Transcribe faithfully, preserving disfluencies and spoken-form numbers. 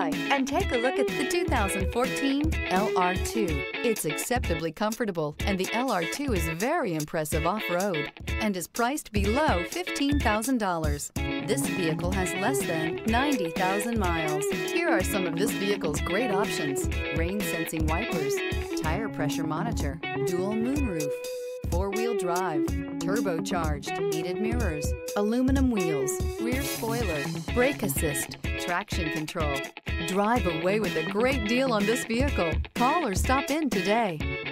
by and take a look at the two thousand fourteen L R two. It's acceptably comfortable, and the L R two is very impressive off-road and is priced below fifteen thousand dollars. This vehicle has less than ninety thousand miles. Here are some of this vehicle's great options: rain-sensing wipers, tire pressure monitor, dual moonroof, four-wheel drive, turbocharged, heated mirrors, aluminum wheels, rear spoiler, brake assist, traction control. Drive away with a great deal on this vehicle. Call or stop in today.